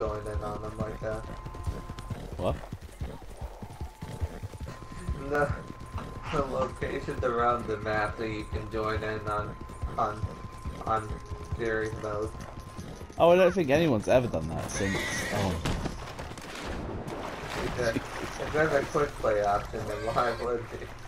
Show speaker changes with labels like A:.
A: join in on them like that.
B: What?
A: The locations around the map that you can join in on series mode.
B: Oh, I don't think anyone's ever done that since. Oh.
A: If there's a quick play option, then why would they?